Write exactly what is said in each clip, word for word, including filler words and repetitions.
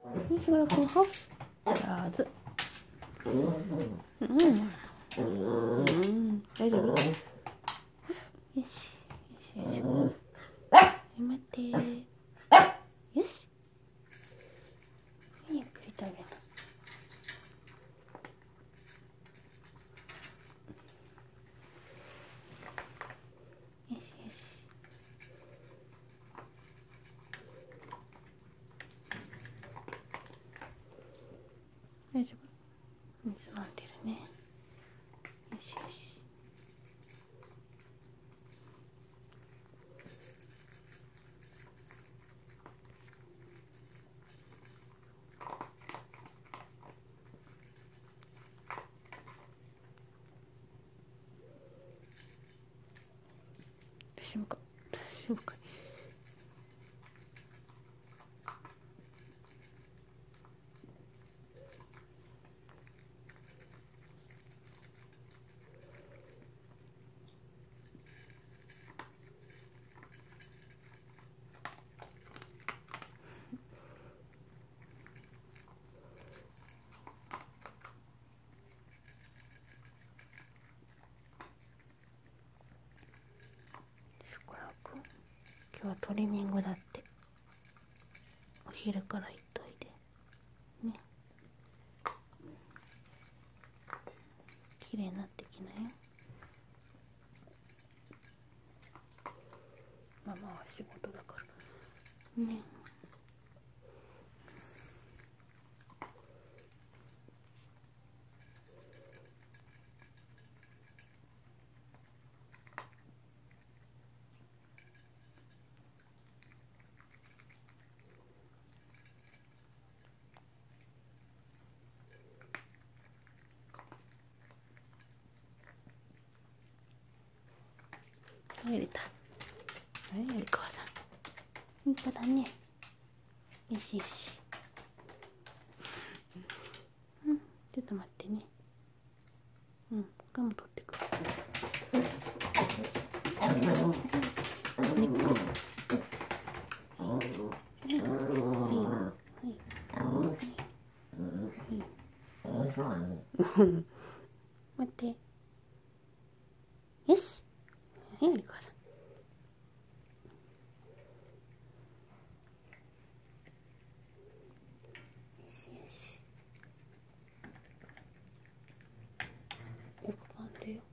よし、ほら、このハウス。上手。うん。うん。大丈夫？よし。よし、よし、よし。待って。よし。ゆっくり食べる。よしよし。大丈夫？水飲んでるね。よしよし。大丈夫か？大丈夫か？今日はトリミングだって。お昼から行っといてね。綺麗になってきなよ。ママは仕事だからね。入れた。はい、有川さん。いい子だね。よしよし。うん、ちょっと待ってね。うん、ガム取ってくる。根っこ。はいはいはい。待って。よし。はい、有川さん。よく噛んでよ。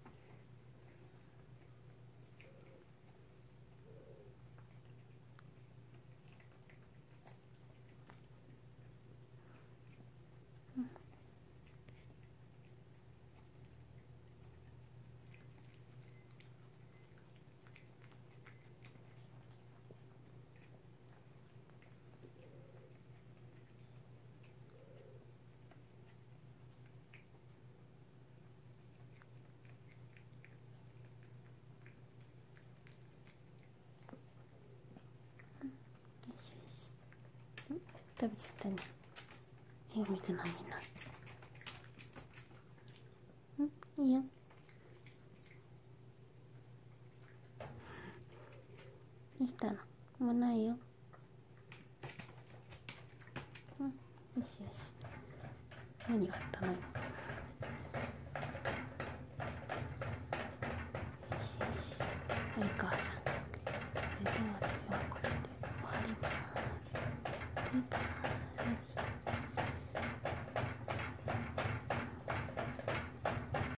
食べちゃったね。はい、お水飲みな。うん、いいよ。どうしたの？もうないよ。うん、よしよし。何があったの？